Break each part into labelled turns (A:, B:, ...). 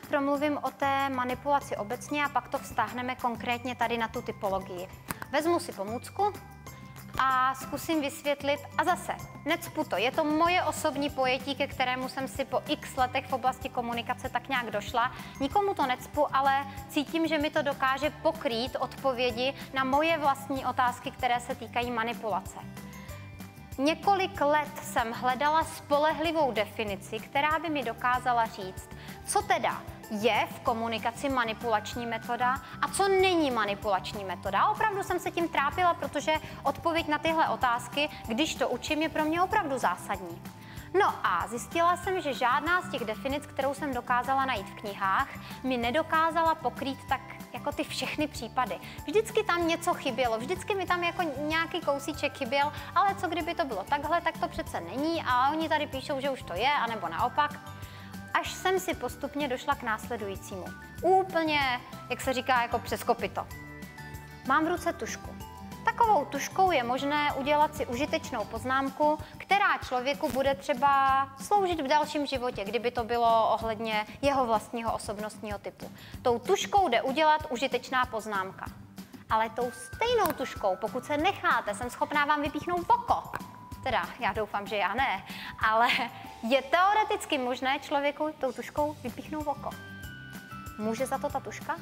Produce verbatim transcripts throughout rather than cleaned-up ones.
A: promluvím o té manipulaci obecně a pak to vztáhneme konkrétně tady na tu typologii. Vezmu si pomůcku a zkusím vysvětlit, a zase, necpu to, je to moje osobní pojetí, ke kterému jsem si po x letech v oblasti komunikace tak nějak došla. Nikomu to necpu, ale cítím, že mi to dokáže pokrýt odpovědi na moje vlastní otázky, které se týkají manipulace. Několik let jsem hledala spolehlivou definici, která by mi dokázala říct, co teda je v komunikaci manipulační metoda a co není manipulační metoda. A opravdu jsem se tím trápila, protože odpověď na tyhle otázky, když to učím, je pro mě opravdu zásadní. No a zjistila jsem, že žádná z těch definic, kterou jsem dokázala najít v knihách, mi nedokázala pokrýt tak jako ty všechny případy. Vždycky tam něco chybělo, vždycky mi tam jako nějaký kousíček chyběl, ale co kdyby to bylo takhle, tak to přece není a oni tady píšou, že už to je, anebo naopak. Až jsem si postupně došla k následujícímu. Úplně, jak se říká, jako přes kopyto. Mám v ruce tužku. Takovou tužkou je možné udělat si užitečnou poznámku, která člověku bude třeba sloužit v dalším životě, kdyby to bylo ohledně jeho vlastního osobnostního typu. Tou tužkou jde udělat užitečná poznámka. Ale tou stejnou tužkou, pokud se necháte, jsem schopná vám vypíchnout oko. Teda, já doufám, že já ne, ale je teoreticky možné člověku tou tužkou vypíchnout oko. Může za to ta tužka?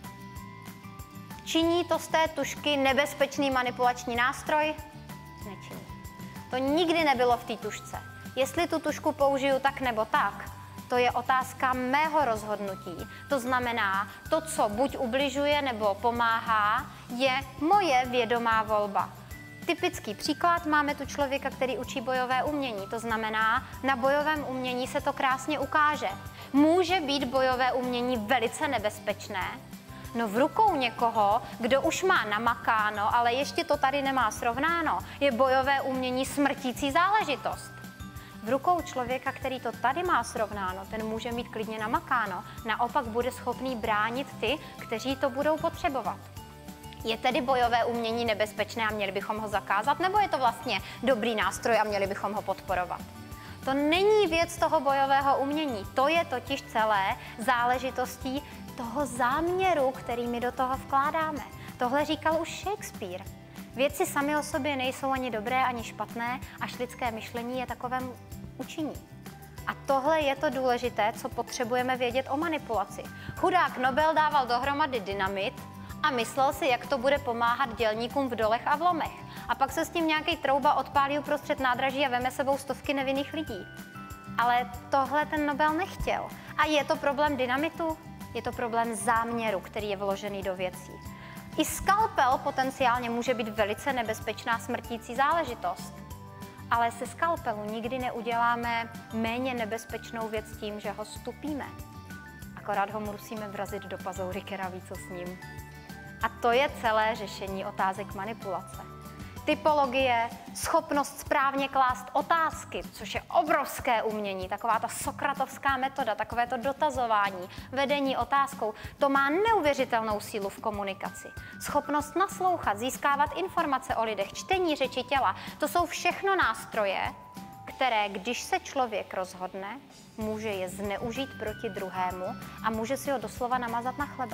A: Činí to z té tužky nebezpečný manipulační nástroj? Nečiní. To nikdy nebylo v té tužce. Jestli tu tužku použiju tak nebo tak, to je otázka mého rozhodnutí. To znamená, to, co buď ubližuje nebo pomáhá, je moje vědomá volba. Typický příklad, máme tu člověka, který učí bojové umění. To znamená, na bojovém umění se to krásně ukáže. Může být bojové umění velice nebezpečné, no v rukou někoho, kdo už má namakáno, ale ještě to tady nemá srovnáno, je bojové umění smrtící záležitost. V rukou člověka, který to tady má srovnáno, ten může mít klidně namakáno, naopak bude schopný bránit ty, kteří to budou potřebovat. Je tedy bojové umění nebezpečné a měli bychom ho zakázat, nebo je to vlastně dobrý nástroj a měli bychom ho podporovat? To není věc toho bojového umění, to je totiž celé záležitostí toho záměru, který my do toho vkládáme. Tohle říkal už Shakespeare. Věci samy o sobě nejsou ani dobré, ani špatné, až lidské myšlení je takovém učiní. A tohle je to důležité, co potřebujeme vědět o manipulaci. Chudák Nobel dával dohromady dynamit a myslel si, jak to bude pomáhat dělníkům v dolech a v lomech. A pak se s tím nějaký trouba odpálí uprostřed nádraží a veme sebou stovky nevinných lidí. Ale tohle ten Nobel nechtěl. A je to problém dynamitu? Je to problém záměru, který je vložený do věcí. I skalpel potenciálně může být velice nebezpečná smrtící záležitost. Ale se skalpelu nikdy neuděláme méně nebezpečnou věc tím, že ho stupíme. Akorát ho musíme vrazit do pazoury keraví, co s ním. A to je celé řešení otázek manipulace. Typologie, schopnost správně klást otázky, což je obrovské umění, taková ta sokratovská metoda, takové to dotazování, vedení otázkou, to má neuvěřitelnou sílu v komunikaci. Schopnost naslouchat, získávat informace o lidech, čtení řeči těla, to jsou všechno nástroje, které, když se člověk rozhodne, může je zneužít proti druhému a může si ho doslova namazat na chleba.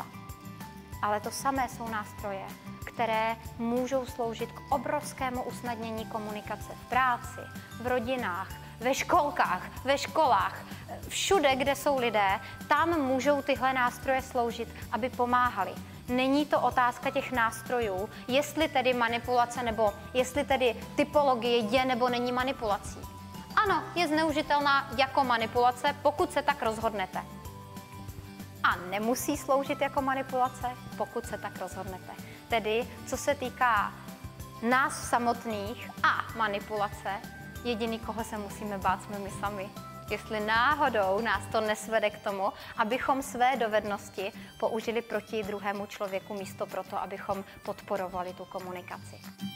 A: Ale to samé jsou nástroje, které můžou sloužit k obrovskému usnadnění komunikace v práci, v rodinách, ve školkách, ve školách, všude, kde jsou lidé, tam můžou tyhle nástroje sloužit, aby pomáhali. Není to otázka těch nástrojů, jestli tedy manipulace nebo jestli tedy typologie je nebo není manipulací. Ano, je zneužitelná jako manipulace, pokud se tak rozhodnete. A nemusí sloužit jako manipulace, pokud se tak rozhodnete. Tedy, co se týká nás samotných a manipulace, jediný, koho se musíme bát, jsme my sami. Jestli náhodou nás to nesvede k tomu, abychom své dovednosti použili proti druhému člověku místo proto, abychom podporovali tu komunikaci.